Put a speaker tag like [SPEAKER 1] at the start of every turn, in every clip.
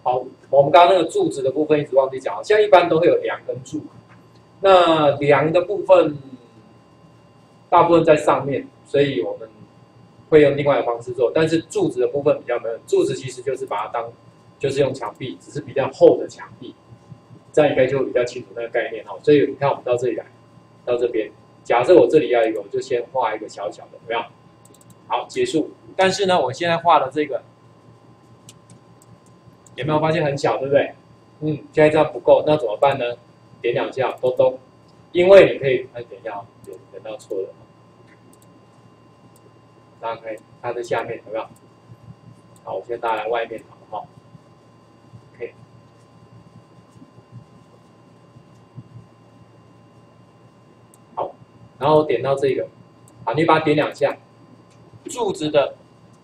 [SPEAKER 1] 好，我们刚刚那个柱子的部分一直忘记讲，现在一般都会有梁跟柱。那梁的部分，大部分在上面，所以我们会用另外的方式做。但是柱子的部分比较没有，柱子其实就是把它当就是用墙壁，只是比较厚的墙壁，这样应该就会比较清楚那个概念哈。所以你看我们到这里来，到这边，假设我这里要一个，我就先画一个小小的，有没有？好，结束。但是呢，我现在画的这个。有没有发现很小，对不对？现在这样不够，那怎么办呢？点两下，咚咚，因为你可以，等一下，点到错了，大家可以，它在下面，有没有？好，我先搭来外面，好不好 ？OK， 好，然后点到这个，好，你把它点两下，柱子的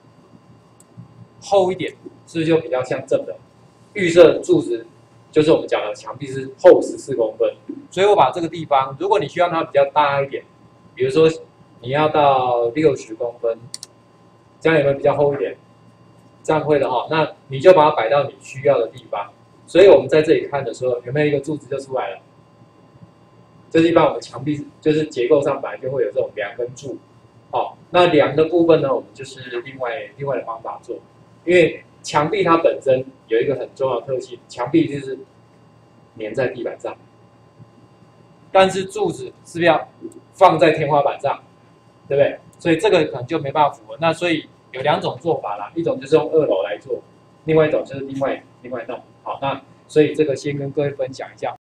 [SPEAKER 1] 厚一点。是不是就比较像正的？预设柱子就是我们讲的墙壁是厚14公分，所以我把这个地方，如果你需要它比较大一点，比如说你要到60公分，这样有没有比较厚一点？这样会的哈，那你就把它摆到你需要的地方。所以我们在这里看的时候，有没有一个柱子就出来了？这地方我们墙壁就是结构上本来就会有这种梁跟柱，好，那梁的部分呢，我们就是另外的方法做，因为墙壁它本身有一个很重要的特性，墙壁就是粘在地板上，但是柱子是不是要放在天花板上，对不对？所以这个可能就没办法符合。那所以有两种做法啦，一种就是用2楼来做，另外一种就是另外弄。好，那所以这个先跟各位分享一下。